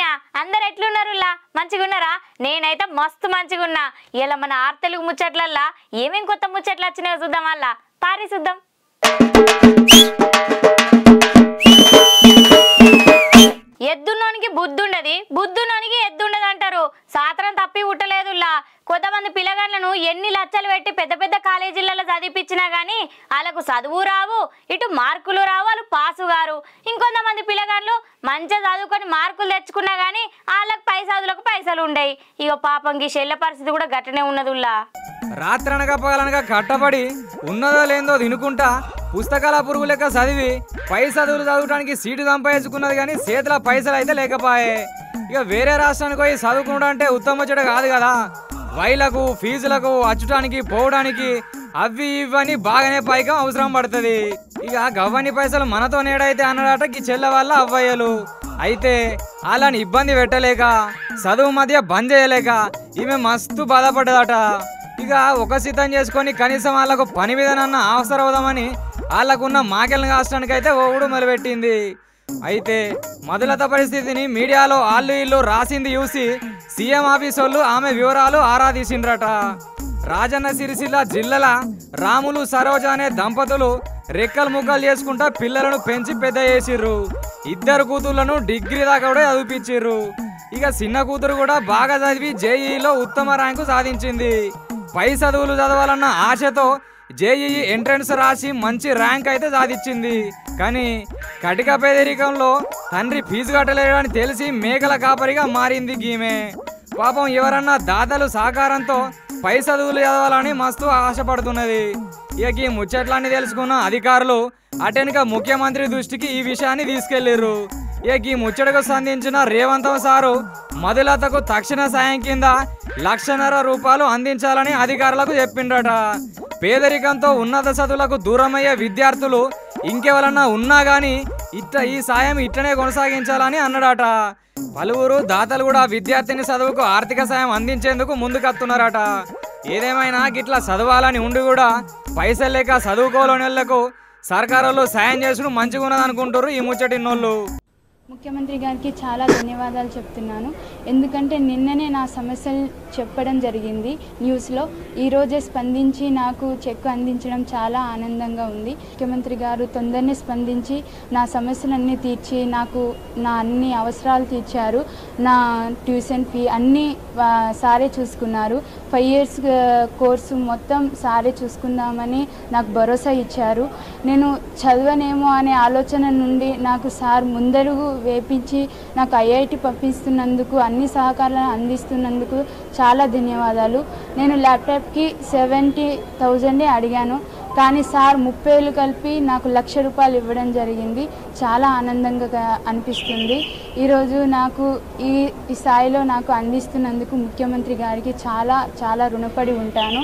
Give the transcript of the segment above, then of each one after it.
అన్నయ్య అందరు ఎట్లున్నారులా మంచిగున్నారా? నేనైతే మస్తు మంచిగున్నా. ఇలా మన ఆర్తెలుగు ముచ్చట్లల్లా ఏమేం కొత్త ముచ్చట్లు వచ్చినాయో చూద్దాం. అలా పారి చూద్దాం. ఎద్దునోనికి బుద్ధుండది, బుద్ధునోనికి ఎద్దుండదు అంటారు. సాత్రం తప్పి ఉట్టలేదులా. కొంతమంది పిల్లగాళ్ళను ఎన్ని లచ్చలు పెట్టి పెద్ద పెద్ద కాలేజీలలో చదివిపించినా గానీ వాళ్ళకు చదువు రావు, ఇటు మార్కులు రావు, వాళ్ళు పాసు గారు. ఇంకొంతమంది పిల్లగాళ్ళు మంచిగా చదువుకొని మార్కులు తెచ్చుకున్నా గానీ వాళ్ళకు చదువులకు పైసలు ఉండయి. ఇక పాపంకి చెల్ల పరిస్థితి కూడా గట్టనే ఉన్నదిలా. రాత్రనగా పగలనగా కట్టబడి ఉన్నదో లేదో తినుకుంటా పుస్తకాల పురుగు లెక్క చదివి చదువులు చదవడానికి సీటు సంపాదించుకున్నది కానీ చేతిలో పైసలు అయితే లేకపోయే. ఇక వేరే రాష్ట్రానికి పోయి చదువుకుంటా అంటే ఉత్తమ చెడు కాదు కదా. వైలకు ఫీజులకు అచ్చుటానికి పోవడానికి అవి ఇవన్నీ బాగానే పైకం అవసరం పడుతుంది. ఇక గవ్వని పైసలు మనతో నేడైతే అన్నడాట ఈ చెల్ల వల్ల అవ్వయ్యలు. అయితే అలాని ఇబ్బంది పెట్టలేక చదువు మధ్య బంద్ చేయలేక ఈమె మస్తు బాధపడ్డదట. ఇక ఒక సిద్ధం చేసుకొని కనీసం వాళ్ళకు పని మీదనన్నా అవసరవుదామని వాళ్ళకున్న మాకెళ్ళ రాష్ట్రానికి అయితే ఓగుడు మొదలుపెట్టింది. అయితే మొదలత పరిస్థితిని మీడియాలో వాళ్ళు ఇల్లు రాసింది చూసి సీఎం ఆఫీస్ వాళ్ళు ఆమె వివరాలు ఆరా తీసిండ్రట. రాజన్న సిరిసిల్ల జిల్లాల రాములు సరోజ అనే దంపతులు రెక్కలు ముక్కలు చేసుకుంటా పిల్లలను పెంచి పెద్ద చేసిర్రు. ఇద్దరు కూతుళ్లను డిగ్రీ దాకా కూడా చదివిపించిర్రు. ఇక చిన్న కూతురు కూడా బాగా చదివి జేఈలో ఉత్తమ ర్యాంకు సాధించింది. పై చదువులు చదవాలన్న ఆశతో జేఈఈ ఎంట్రన్స్ రాసి మంచి ర్యాంక్ అయితే సాధించింది. కానీ కటిక పేదరికంలో తండ్రి ఫీజు కట్టలేడని తెలిసి మేకల కాపరిగా మారింది గీమె. పాపం ఎవరన్నా దాతలు సహకారంతో పై చదువులు చదవాలని మస్తు ఆశపడుతున్నది. ఇక ఈ ముచ్చట్లన్నీ తెలుసుకున్న అధికారులు అటెనక ముఖ్యమంత్రి దృష్టికి ఈ విషయాన్ని తీసుకెళ్లిర్రు. ఇక ఈ ముచ్చటకు సంధించిన రేవంత్ సారు మధులతకు తక్షణ సాయం కింద ₹1,50,000 అందించాలని అధికారులకు చెప్పిండట. పేదరికంతో ఉన్నత చదువులకు దూరమయ్యే విద్యార్థులు ఇంకెవరన్నా ఉన్నా గానీ ఈ సాయం ఇట్లనే కొనసాగించాలని అన్నాడట. పలువురు దాతలు కూడా విద్యార్థిని చదువుకు ఆర్థిక సాయం అందించేందుకు ముందుకొస్తున్నారట. ఏదేమైనా గిట్లా చదవాలని ఉండి కూడా పైసలు లేక చదువుకోలేని వాళ్ళకు సర్కారులు సాయం చేసుడు మంచిగా ఉన్నది అనుకుంటారు ఈ ముచ్చటిన్నోళ్ళు. ముఖ్యమంత్రి గారికి చాలా ధన్యవాదాలు చెప్తున్నాను. ఎందుకంటే నిన్ననే నా సమస్యలు చెప్పడం జరిగింది న్యూస్లో. ఈరోజే స్పందించి నాకు చెక్ అందించడం చాలా ఆనందంగా ఉంది. ముఖ్యమంత్రి గారు తొందరనే స్పందించి నా సమస్యలన్నీ తీర్చి నాకు నా అన్ని అవసరాలు తీర్చారు. నా ట్యూషన్ ఫీ అన్నీ సారే చూసుకున్నారు. 5 years కోర్సు మొత్తం సారే చూసుకుందామని నాకు భరోసా ఇచ్చారు. నేను చదవనేమో అనే ఆలోచన నుండి నాకు సార్ ముందరుగు వేపించి నాకు ఐఐటి పంపిస్తున్నందుకు అన్ని సహకారాలను అందిస్తున్నందుకు చాలా ధన్యవాదాలు. నేను ల్యాప్టాప్కి 70,000 అడిగాను, కానీ సార్ 30,000 కలిపి నాకు ₹1,00,000 ఇవ్వడం జరిగింది. చాలా ఆనందంగా అనిపిస్తుంది. ఈరోజు నాకు ఈ స్థాయిలో నాకు అందిస్తున్నందుకు ముఖ్యమంత్రి గారికి చాలా చాలా రుణపడి ఉంటాను.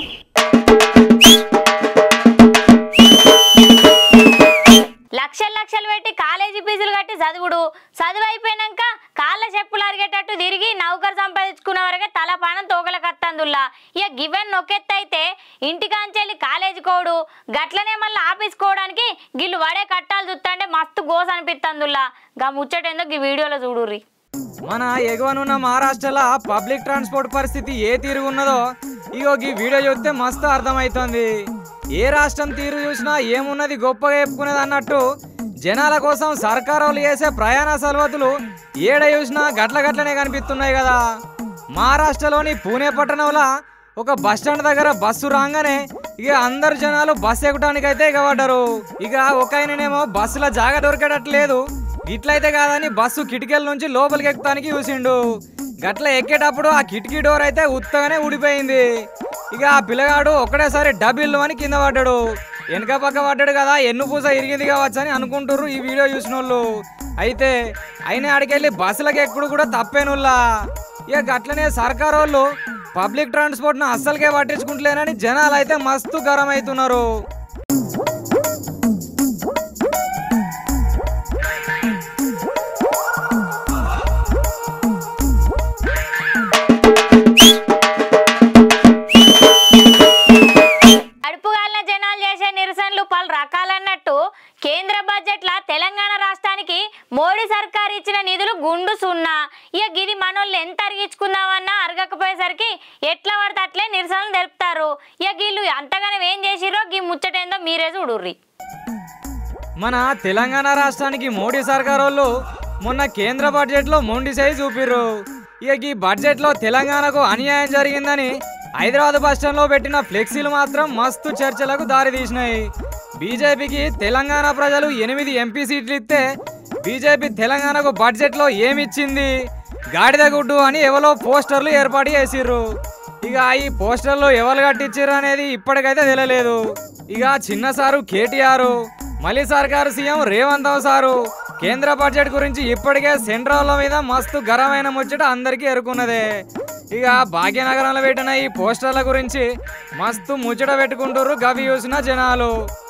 లక్షలు పెట్టి కాలేజీ ఫీజులు కట్టి చదువు అయిపోయినాక కాళ్ళ చెప్పులు అరిగేటట్టు తిరిగి నౌకరు సంపాదించుకున్న వరకే తల పానం తోకలకు వత్తందుల్లా. ఇక గివెన్ నొక్కెత్తైతే ఇంటికాంచెల్లి కాలేజీ కోడు గట్లనే మళ్ళీ ఆఫీస్ కోవడానికి గిల్లు వడే కట్టాలు చూస్తుంటే మస్తు గోస అనిపిస్తుందిల్లా. గా ముచ్చటేందో ఈ వీడియోలో చూడుర్రి. మన ఎగువనున్న మహారాష్ట్రలో పబ్లిక్ ట్రాన్స్పోర్ట్ పరిస్థితి ఏ తీరు ఉన్నదో ఇగో ఈ వీడియో చూస్తే మస్తు అర్థమవుతుంది. ఏ రాష్ట్రం తీరు చూసినా ఏమున్నది గొప్పగా చెప్పుకునేది అన్నట్టు జనాల కోసం సర్కారు వాళ్ళు చేసే ప్రయాణ సౌలతులు ఏడ చూసినా గట్లనే కనిపిస్తున్నాయి కదా. మహారాష్ట్రలోని పూణే పట్టణంలో ఒక బస్ స్టాండ్ దగ్గర బస్సు రాగానే ఇక అందరు జనాలు బస్సు ఎక్కడానికి అయితే ఎగబడ్డారు. ఇక ఒక ఆయననేమో బస్సులో జాగా దొరికేటట్లేదు, ఇట్లయితే కాదని బస్సు కిటికీల నుంచి లోపలికి ఎక్కుతానికి చూసిండు. గట్ల ఎక్కేటప్పుడు ఆ కిటికీ డోర్ అయితే ఉత్తగానే ఊడిపోయింది. ఇక ఆ పిల్లగాడు ఒక్కడేసారి డబిల్లు అని కింద పడ్డాడు. వెనక పక్క పడ్డాడు కదా, ఎన్ను పూస ఇరిగింది కావచ్చు అని అనుకుంటారు ఈ వీడియో చూసిన వాళ్ళు. అయితే అయినా ఆడికెళ్ళి బస్సులకు ఎక్కడు కూడా తప్పేనుల్లా. ఇక గట్లనే సర్కారు వాళ్ళు పబ్లిక్ ట్రాన్స్పోర్ట్ను అస్సలకే పట్టించుకుంటలేనని జనాలు అయితే మస్తు గరం అవుతున్నారు. కేంద్ర బడ్జెట్ల తెలంగాణ రాష్ట్రానికి మోడీ సర్కార్ ఇచ్చిన నిధులు గుండు సున్నా. అడుగుతున్నా. ఇక గిది మనోళ్ళు ఎంత అరిగించుకుందామన్నా అరగకపోయేసరికి ఎట్లా పడితే అట్లే నిరసనలు తెలుపుతారు. ఇక వీళ్ళు అంతగానే ఏం చేసిరో గీ ముచ్చటేందో మీరే చూడుర్రి. మన తెలంగాణ రాష్ట్రానికి మోడీ సర్కార్ వాళ్ళు మొన్న కేంద్ర బడ్జెట్లో మొండి చేయి చూపిర్రు. ఇక ఈ బడ్జెట్లో తెలంగాణకు అన్యాయం జరిగిందని హైదరాబాద్ బస్ స్టాండ్లో పెట్టిన ఫ్లెక్సీలు మాత్రం మస్తు చర్చలకు దారితీసినాయి. బీజేపీకి తెలంగాణ ప్రజలు 8 ఎంపీ సీట్లు ఇస్తే బీజేపీ తెలంగాణకు బడ్జెట్లో ఏమిచ్చింది, గాడిద గుడ్డు అని ఎవరో పోస్టర్లు ఏర్పాటు చేసిర్రు. ఇక ఈ పోస్టర్లు ఎవరు కట్టించారు అనేది ఇప్పటికైతే తెలియలేదు. ఇక చిన్న సారు కేటీఆర్, మళ్ళీ సర్కారు సీఎం రేవంత్ సారు కేంద్ర బడ్జెట్ గురించి ఇప్పటికే సెంట్రల్ మీద మస్తు గరమైన ముచ్చట అందరికీ ఎరుకున్నదే. ఇక భాగ్యనగరంలో పెట్టిన ఈ పోస్టర్ల గురించి మస్తు ముచ్చట పెట్టుకుంటారు గవి చూసిన జనాలు.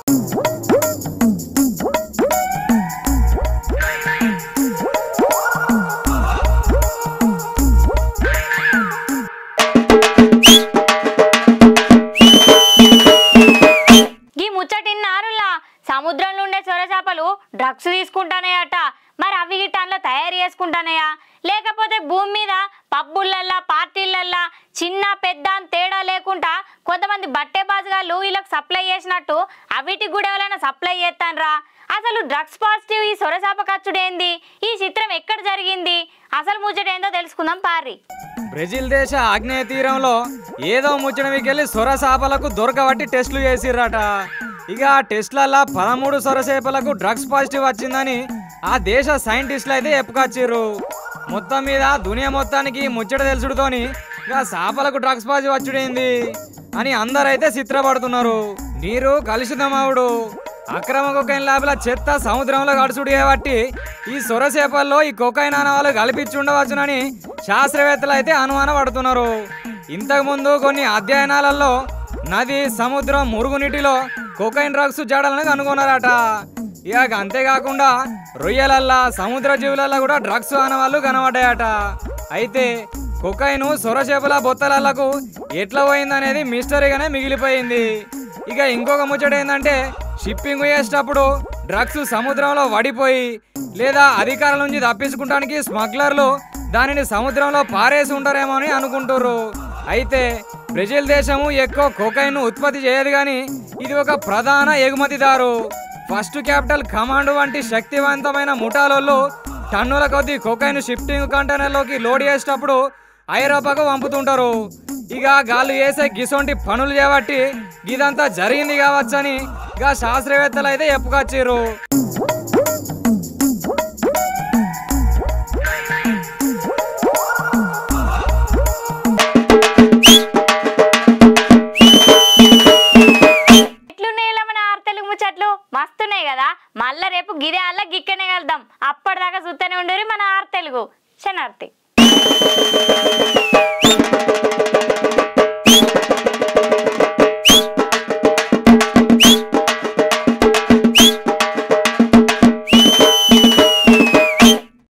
ఈ ముచ్చటిన్నారులా సముద్రంలో ఉండే సొరచాపలు డ్రగ్స్ తీసుకుంటానయట. మరి అవి గిట్టంలో తయారు చేసుకుంటానయా లేకపోతే భూమి మీద పబ్బులల్లా పార్టీలల్లా చిన్న పెద్ద తేడా లేకుండా కొంతమంది బట్టే బాజుగాళ్ళు వీళ్ళకి సప్లై చేసినట్టు అవిటికి కూడా ఎవరైనా సప్లై చేస్తానరా? అసలు డ్రగ్స్ పాజిటివ్ ఈ సొరచాప ఖర్చుడేంది? ఈ చిత్రం ఎక్కడ జరిగింది? అసలు ముచ్చట ఏందో తెలుసుకుందాం పారి. బ్రెజిల్ దేశ ఆగ్నేయ తీరంలో ఏదో ముచ్చటమికెళ్ళి సొరచాపలకు దొరకబట్టి టెస్టులు చేసిర్రట. ఇక ఆ టెస్ట్లల్లో 13 సొరచేపలకు డ్రగ్స్ పాజిటివ్ వచ్చిందని ఆ దేశ సైంటిస్టులు అయితే చెప్పుకొచ్చిర్రు. మొత్తం మీద దునియా మొత్తానికి ముచ్చట తెలుసుడుతోని ఇక చేపలకు డ్రగ్స్ పాజిటివ్ వచ్చుడేంది అని అందరైతే చిత్రపడుతున్నారు. నీరు కలుషితమవుడు, అక్రమ కొకైన్ ల్యాబ్ల చెత్త సముద్రంలో గడుచుడు కాబట్టి ఈ సొరచేపల్లో ఈ కొకైన్ ఆనవాళ్ళు కలిపించి ఉండవచ్చునని శాస్త్రవేత్తలు అయితే అనుమానపడుతున్నారు. ఇంతకుముందు కొన్ని అధ్యయనాలలో నది, సముద్రం, మురుగునీటిలో కొకైన్ డ్రగ్స్ జాడలను కనుగొన్నారట. ఇక అంతేకాకుండా రొయ్యలల్లా, సముద్ర జీవులల్లో కూడా డ్రగ్స్ ఆనవాళ్ళు కనబడ్డాయట. అయితే కొకైన్ సొరచేపల బొత్తలకు ఎట్లా పోయిందనేది మిస్టరీగానే మిగిలిపోయింది. ఇక ఇంకొక ముచ్చట ఏంటంటే షిప్పింగ్ చేసేటప్పుడు డ్రగ్స్ సముద్రంలో వడిపోయి లేదా అధికారుల నుంచి తప్పించుకోవడానికి స్మగ్లర్లు దానిని సముద్రంలో పారేసి ఉంటారేమో అని అనుకుంటుర్రు. అయితే బ్రెజిల్ దేశము ఎక్కువ కొకైన్ ఉత్పత్తి చేయదు కానీ ఇది ఒక ప్రధాన ఎగుమతిదారు. ఫస్ట్ క్యాపిటల్ కమాండ్ వంటి శక్తివంతమైన ముఠాలలో టన్నుల కొద్ది కొకైన్ షిఫ్టింగ్ కంటైనర్లోకి లోడ్ చేసేటప్పుడు ఐరోపాకు పంపుతుంటారు. ఇక గాళ్ళు వేసే గిసొంటి పనులు చేయబట్టి ఇదంతా జరిగింది కావచ్చని ఇక శాస్త్రవేత్తలు అయితే చెప్పుకొచ్చిర్రు.